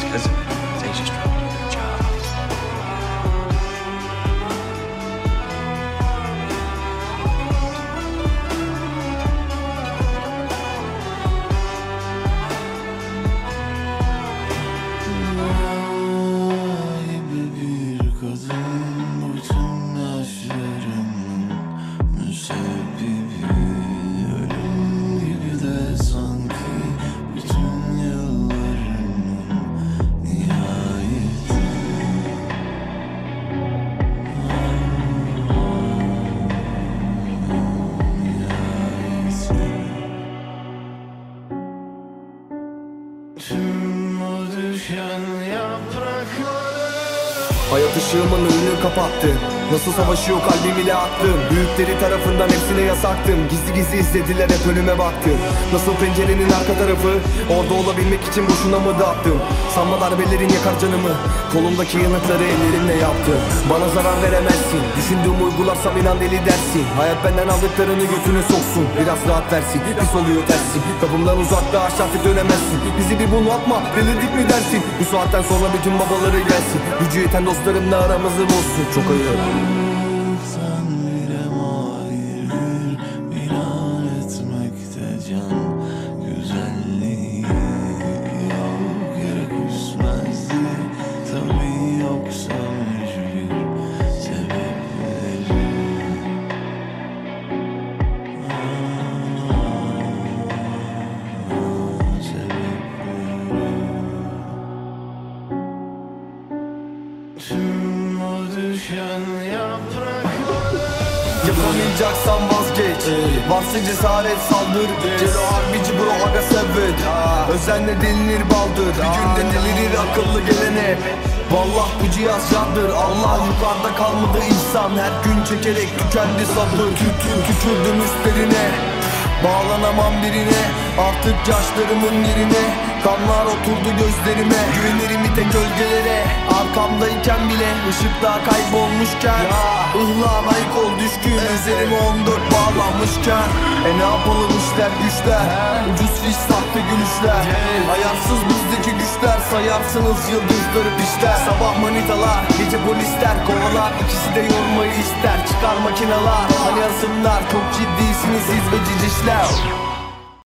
because of it. They just want to do their job. Tüm o düşen yaprakları Hayat ışığımın önünü kapattı. Nasıl savaşıyor kalbim ile attım. Büyükleri tarafından hepsine yasaktım. Gizli gizli izlediler hep önüme baktım. Nasıl pencerenin arka tarafı, orada olabilmek için boşuna mı dağıttım. Sanma darbelerin yakar canımı. Kolumdaki yanıkları ellerimle yaptım. Bana zarar veremezsin. Düşündüğümü uygularsam inan deli dersin. Hayat benden aldıklarını götüne soksun. Biraz rahat versin, pis oluyor tersin. Kapımdan uzakta aşağı dönemezsin. Bizi bir bunaltma, delirdik mi dersin. Bu saatten sonra bütün babaları gelsin. Gücü yeten dostlarımla aramızı bozsun. Çok ayıp. Sen bile mahirdir inan etmekte can güzelliği. Yok yere küsmezdi tabii yoksa mecbur sebepleri. Tüm o düşen yaprakları Yapamayacaksan vazgeç. Varsa cesaret saldır. Cero harbici bro aga sevet. Özenle delinir baldır. Bir günde delirir akıllı gelene. Vallah bu cihaz candır. Allah yukarıda kalmadı insan. Her gün çekerek tükendi sabır. Tükürdüm üstlerine. Bağlanamam birine. Artık yaşlarımın yerine. Kanlar oturdu gözlerime. Güvenirim bir tek gölgelere. Arkamdayken bile ışıkta kaybolmuşken ıhlağın ayık ol düşkün. Üzerime 14 bağlanmışken ne yapalım işler güçler. Ucuz fiş sahte gülüşler. Ayarsız bizdeki güçler. Sayarsınız yıldızları pişler. Sabah manitalar, gece polisler kovalar. İkisi de yormayı ister. Çıkar makinalar, hani asımlar. Çok ciddisiniz siz ve cicişler.